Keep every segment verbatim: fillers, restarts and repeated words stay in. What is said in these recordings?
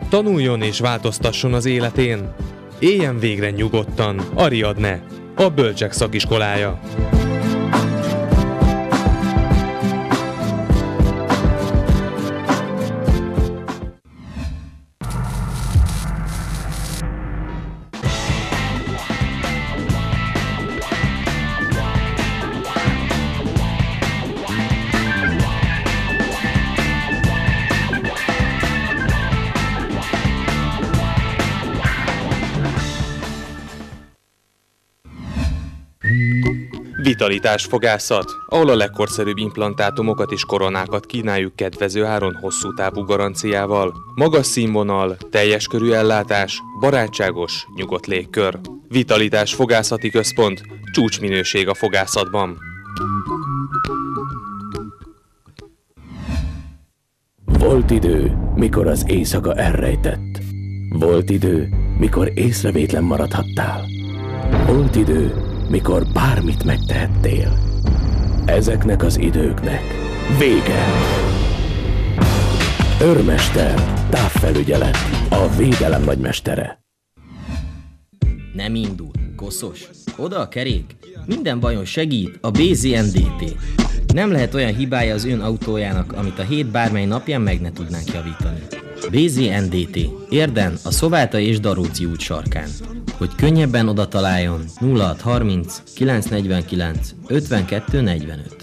Tanuljon és változtasson az életén. Éljen végre nyugodtan. Ariadne, a Bölcsek Szakiskolája. Vitalitás fogászat, ahol a legkorszerűbb implantátumokat és koronákat kínáljuk kedvező áron hosszú távú garanciával. Magas színvonal, teljes körű ellátás, barátságos, nyugodt légkör. Vitalitás fogászati központ, csúcsminőség a fogászatban. Volt idő, mikor az éjszaka elrejtett. Volt idő, mikor észrevétlen maradhattál. Volt idő, mikor bármit megtehettél. Ezeknek az időknek vége. Őrmester, távfelügyelet, a védelem nagymestere. Nem indul, koszos, oda a kerék, minden bajon segít a bé zé en dé té. Nem lehet olyan hibája az ön autójának, amit a hét bármely napján meg ne tudnánk javítani. bé zé en dé té, Érden, a Szovátai és Daróci út sarkán. Hogy könnyebben oda találjon, nulla hat harminc kilencszáznegyvenkilenc ötvenkettő negyvenöt.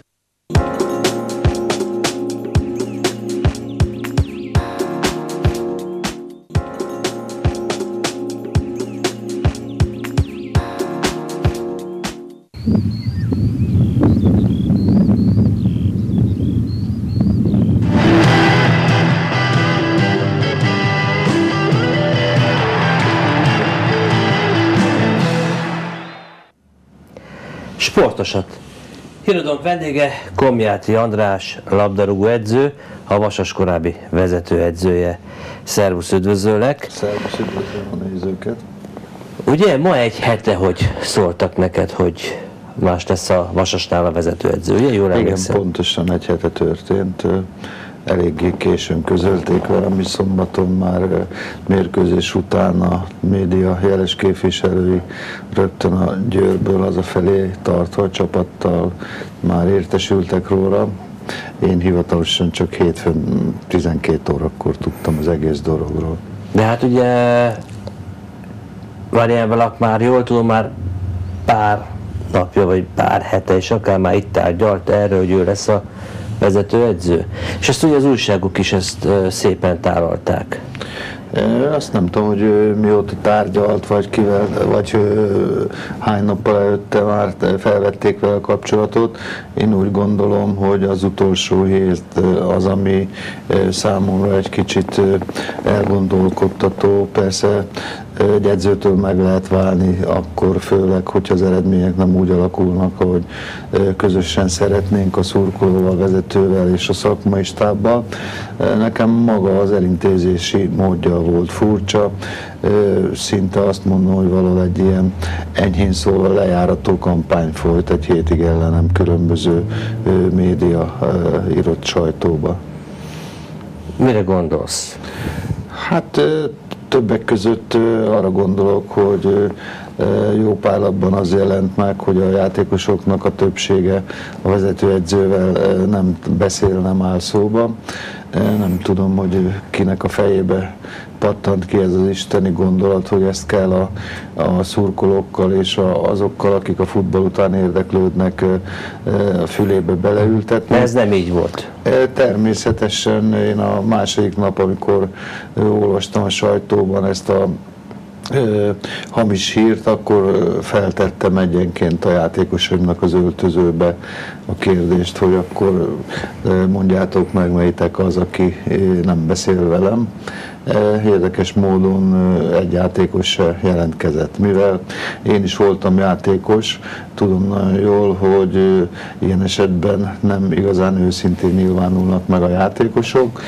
Sportosat. Híradónk vendége Komjáti András, labdarúgó edző, a Vasas korábbi vezetőedzője. Szervusz, üdvözöllek! Szervusz, üdvözlöm a nézőket! Ugye ma egy hete, hogy szóltak neked, hogy más lesz a Vasasnál a vezetőedzője, jól emlékszem? Igen, pontosan egy hete történt. Eléggé későn közölték velem, és szombaton már mérkőzés után a média jeles képviselői rögtön a Győrből hazafelé tartva a csapattal már értesültek róla. Én hivatalosan csak hétfőn tizenkét órakor tudtam az egész dologról. De hát ugye Varján Velak már jól tudom, már pár napja vagy pár hete, és akár már itt tárgyalt erről, hogy ő lesz a vezetőedző. És ezt ugye az újságok is ezt szépen tálalták. Azt nem tudom, hogy mióta tárgyalt, vagy kivel, vagy hány nappal előtte már felvették vele a kapcsolatot. Én úgy gondolom, hogy az utolsó hét az, ami számomra egy kicsit elgondolkodtató. Persze egy edzőtől meg lehet válni, akkor főleg, hogyha az eredmények nem úgy alakulnak, ahogy közösen szeretnénk a szurkolóval, vezetővel és a szakmai stábbal. Nekem maga az elintézési módja volt furcsa, szinte azt mondom, hogy valahol egy ilyen enyhén szólva lejárató kampány folyt egy hétig ellenem különböző média írott sajtóba. Mire gondolsz? Hát többek között arra gondolok, hogy jó pár lapban az jelent meg, hogy a játékosoknak a többsége a vezetőedzővel nem beszél, nem áll szóba. Nem tudom, hogy kinek a fejébe pattant ki ez az isteni gondolat, hogy ezt kell a, a szurkolókkal és a, azokkal, akik a futball után érdeklődnek, a fülébe beleültetni. Ez nem így volt. Természetesen én a második nap, amikor olvastam a sajtóban ezt a hamis hírt, akkor feltettem egyenként a játékosaimnak az öltözőbe a kérdést, hogy akkor mondjátok meg, melyitek az, aki nem beszél velem. Érdekes módon egy játékos se jelentkezett. Mivel én is voltam játékos, tudom nagyon jól, hogy ilyen esetben nem igazán őszintén nyilvánulnak meg a játékosok.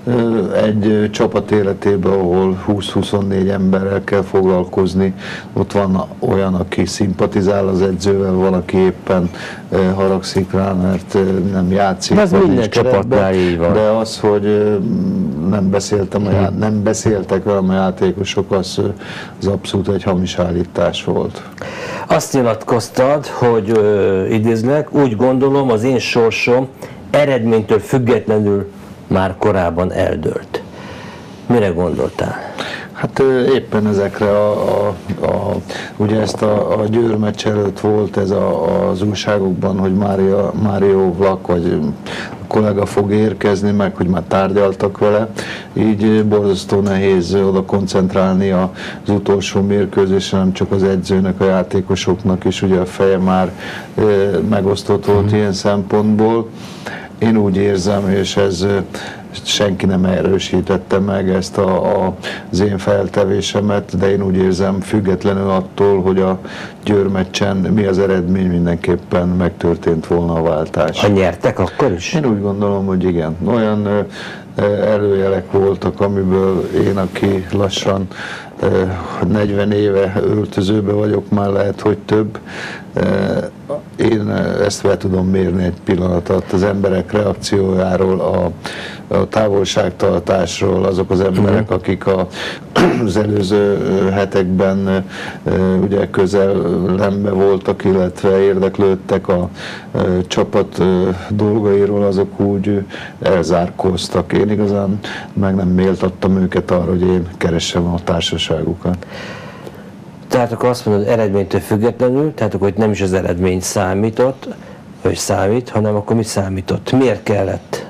Egy csapat életében, ahol húsz-huszonnégy emberrel kell foglalkozni, ott van olyan, aki szimpatizál az edzővel, van, aki éppen haragszik rá, mert nem játszik. Ez minden csapatnál így van. De az, hogy nem, beszéltem a já- nem beszéltek velem a játékosok, az, az abszolút egy hamis állítás volt. Azt nyilatkoztad, hogy ö, idézlek, úgy gondolom, az én sorsom eredménytől függetlenül már korábban eldőlt. Mire gondoltál? Hát éppen ezekre a, a, a ugye ezt a, a Győr meccs előtt volt ez a, az újságokban, hogy Mária, Mário Vlach vagy a kollega fog érkezni, meg hogy már tárgyaltak vele, így borzasztó nehéz oda koncentrálni az utolsó mérkőzésre, nem csak az edzőnek, a játékosoknak is, ugye a feje már e, megosztott volt mm. ilyen szempontból. Én úgy érzem, és ez senki nem erősítette meg ezt a, a, az én feltevésemet, de én úgy érzem, függetlenül attól, hogy a Győr meccsen mi az eredmény, mindenképpen megtörtént volna a váltás. Ha nyertek, akkor is? Én úgy gondolom, hogy igen. Olyan ö, előjelek voltak, amiből én, aki lassan ö, negyven éve öltözőbe vagyok, már lehet, hogy több, ö, én ezt be tudom mérni egy pillanat alatt az emberek reakciójáról, a, a távolságtartásról, azok az emberek, akik a, az előző hetekben ugye közelembe voltak, illetve érdeklődtek a, a csapat dolgairól, azok úgy elzárkóztak. Én igazán meg nem méltattam őket arra, hogy én keressem a társaságukat. Tehát akkor azt mondod, eredménytől függetlenül, tehát akkor nem is az eredmény számított, vagy számít, hanem akkor mi számított? Miért kellett?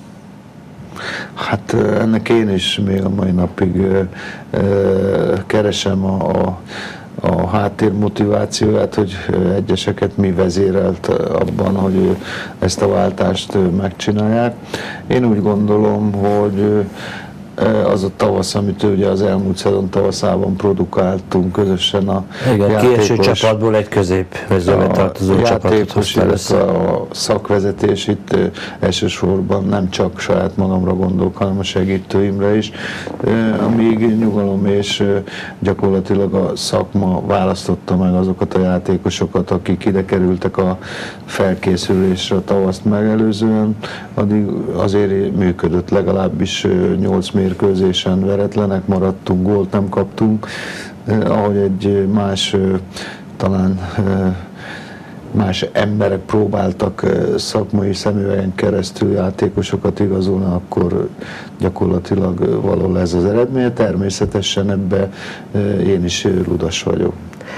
Hát ennek én is még a mai napig ö, ö, keresem a, a, a háttérmotivációját, hogy egyeseket mi vezérelt abban, hogy ezt a váltást megcsinálják. Én úgy gondolom, hogy az a tavasz, amit ugye az elmúlt szezon tavaszában produkáltunk közösen a Igen, játékos, kieső csapatból egy középmezőbe tartozó csapatot hoztál össze. A szakvezetés itt elsősorban nem csak saját magamra gondolok, hanem a segítőimre is, amíg nyugalom és gyakorlatilag a szakma választotta meg azokat a játékosokat, akik ide kerültek a felkészülésre a tavaszt megelőzően, addig azért működött, legalábbis nyolc mérkőzésen veretlenek maradtunk, gólt nem kaptunk, eh, ahogy egy más, eh, talán eh, más emberek próbáltak eh, szakmai szemüvegen keresztül játékosokat igazolni, akkor gyakorlatilag eh, valahol ez az eredmény. Természetesen ebbe eh, én is ludas vagyok.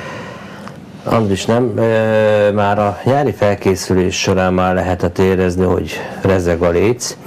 Andris, nem? E, már a nyári felkészülés során már lehetett érezni, hogy rezeg a léc.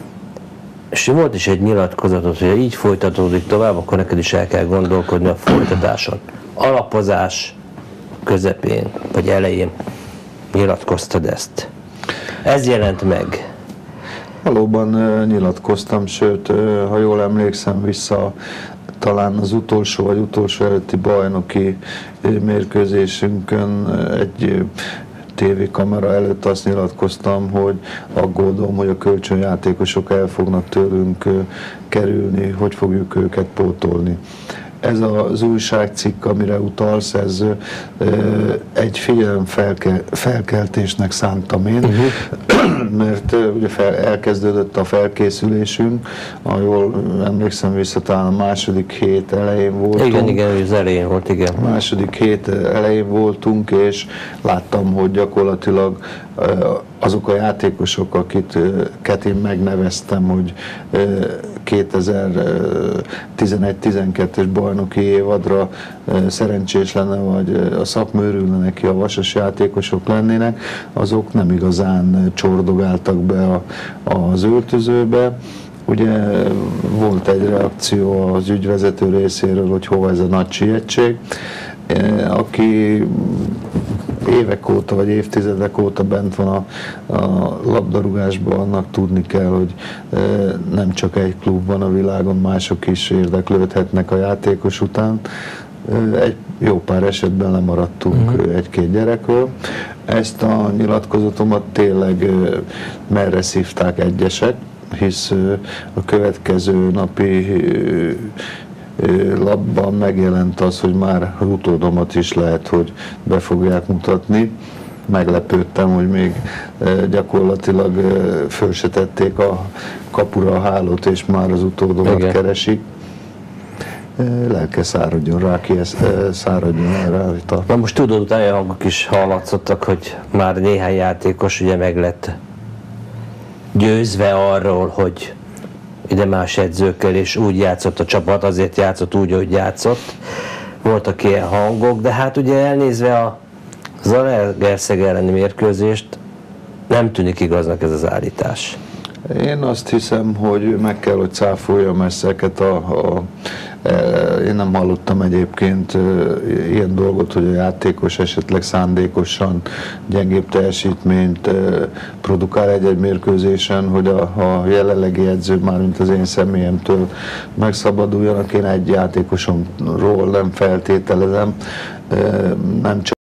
És volt is egy nyilatkozatot, hogy ha így folytatódik tovább, akkor neked is el kell gondolkodni a folytatáson. Alapozás közepén, vagy elején nyilatkoztad ezt. Ez jelent meg. Valóban nyilatkoztam, sőt, ha jól emlékszem vissza, talán az utolsó vagy utolsó előtti bajnoki mérkőzésünkön egy tévékamera előtt azt nyilatkoztam, hogy aggódom, hogy a kölcsönjátékosok el fognak tőlünk kerülni, hogy fogjuk őket pótolni. Ez az újságcikk, amire utalsz, ez egy figyelemfelkeltésnek szántam én, uh-huh. mert ugye fel, elkezdődött a felkészülésünk, ha jól emlékszem vissza, talán a második hét elején voltunk. Igen, igen, az elején volt, igen. A második hét elején voltunk, és láttam, hogy gyakorlatilag azok a játékosok, akiket én megneveztem, hogy kétezer-tizenegy tizenkettes bajnoki évadra szerencsés lenne, vagy a szakma örülne neki, a vasas játékosok lennének, azok nem igazán csordogáltak be a, az öltözőbe. Ugye volt egy reakció az ügyvezető részéről, hogy hova ez a nagy sietség, aki évek óta, vagy évtizedek óta bent van a, a labdarúgásban, annak tudni kell, hogy e, nem csak egy klub van a világon, mások is érdeklődhetnek a játékos után. E, egy jó pár esetben lemaradtunk uh-huh. egy-két gyerekről. Ezt a nyilatkozatomat tényleg e, merre szívták egyesek, hisz e, a következő napi e, lapban megjelent az, hogy már utódomat is lehet, hogy be fogják mutatni. meglepődtem, hogy még gyakorlatilag föl se tették a kapura a hálót, és már az utódomat Igen. keresik. Lelke száradjon rá, ki ezt száradjon rá, hogy tart. Na most tudod, olyan hangok is hallatszottak, hogy már néhány játékos ugye meg lett győzve arról, hogy ide más edzőkkel, és úgy játszott a csapat, azért játszott úgy, hogy játszott. Voltak ilyen hangok, de hát ugye elnézve a Zalaegerszeg elleni mérkőzést, nem tűnik igaznak ez az állítás. Én azt hiszem, hogy meg kell, hogy cáfoljam ezeket a, a én nem hallottam egyébként ilyen dolgot, hogy a játékos esetleg szándékosan gyengébb teljesítményt produkál egy-egy mérkőzésen, hogy a, a jelenlegi edző, már mint az én személyemtől megszabaduljanak. Én egy játékosomról nem feltételezem, nem csak